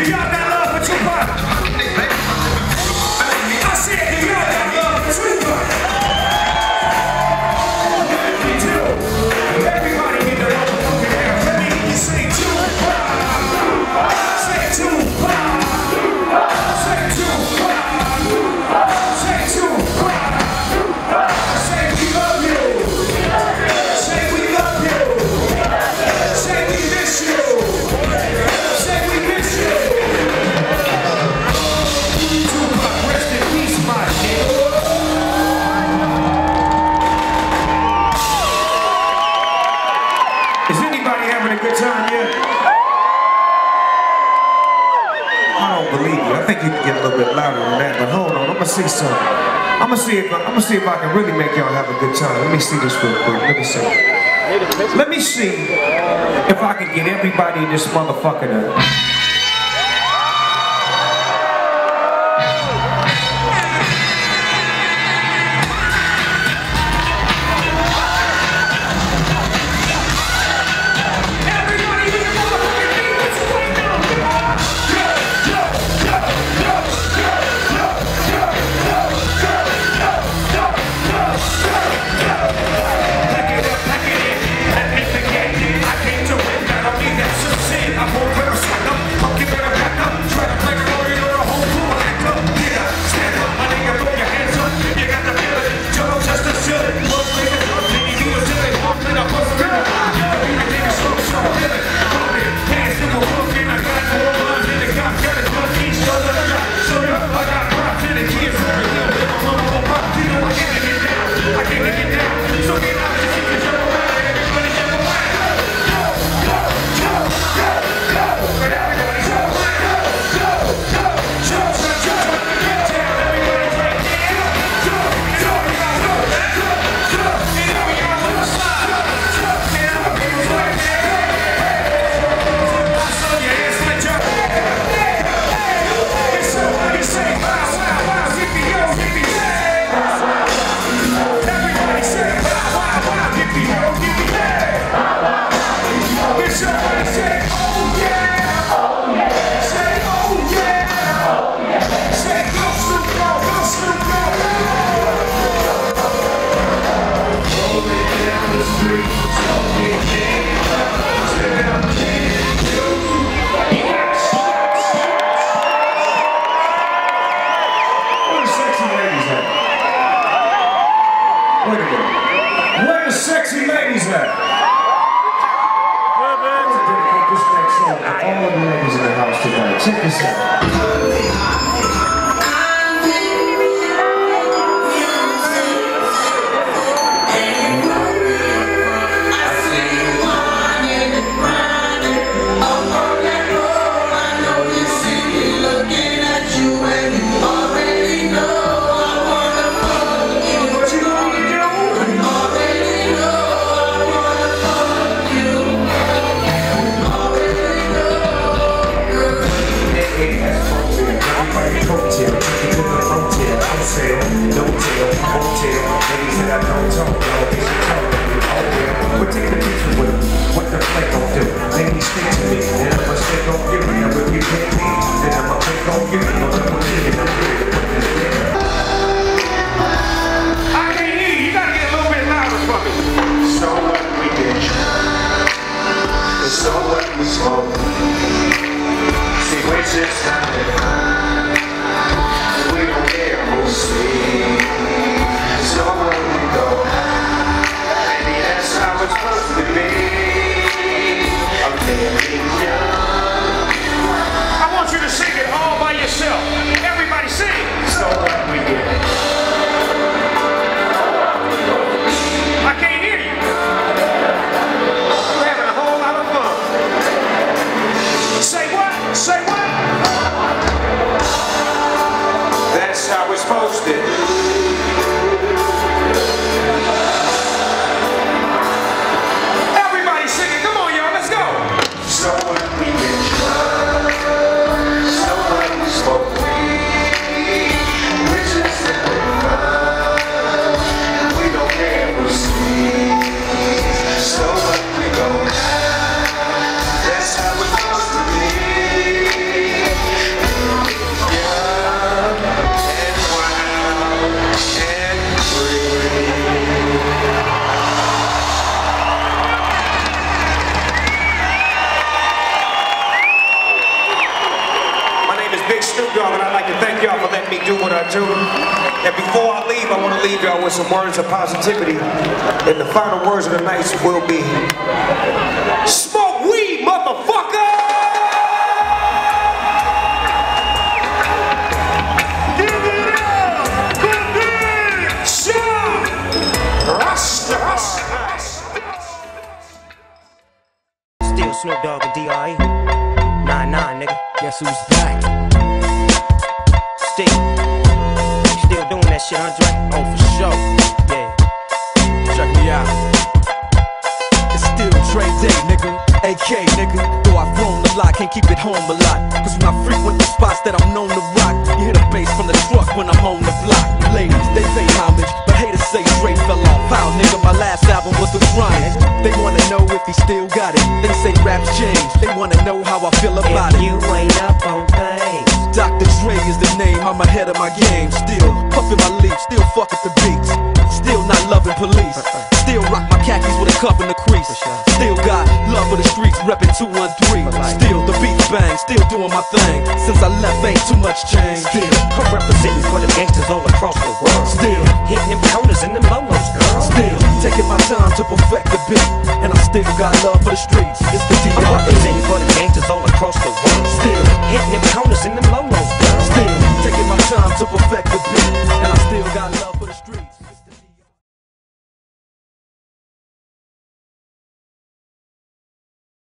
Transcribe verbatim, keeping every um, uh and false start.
See something. I'm gonna see if I, I'm gonna see if I can really make y'all have a good time. Let me see this real quick. Let me see. Let me see if I can get everybody in this motherfucker to. Where the sexy ladies at? I want to dedicate this next song to all of the ladies in the house tonight. Check this out. I'd like to thank y'all for letting me do what I do. And before I leave, I want to leave y'all with some words of positivity. And the final words of the night will be, smoke weed, motherfucker! Give it up! Good day! Sure! Rasta, Rasta. Still Snoop Dogg and D R E. nine nine, nigga. Guess who's back? Still. Still doing that shit, Andre? Oh, for sure. Yeah. Check me out. It's still Dre Day, nigga. A K, nigga. Though I've grown a lot, can't keep it home a lot. Cause when I frequent the spots that I'm known to rock, you hear the bass from the truck when I'm on the block. Ladies, they pay homage, but haters say Dre fell off. How, nigga, my last album was the grind. They wanna know if he still got it. They say raps change. They wanna know how I feel about if it. You ain't up on things. Doctor Dre is the name, I'm ahead of my game. Still puffin' my leaf, still fuck at the beats. Still not loving police. Still rock my khakis with a cuff in the crease. Still got love for the streets, reppin' two one three. Still the beats bang, still doing my thing. Since I left ain't too much change. Still, I'm representing for the gangsters all across the world. Still hitting them corners and them lolos, girl. Still taking my time to perfect the beat. And I still got love for the streets. It's the D R E. I'm representing for the gangsters all across the world. Still hitting them corners and them lolos, girl. Still taking my time to perfect the beat. And I still got love for the streets.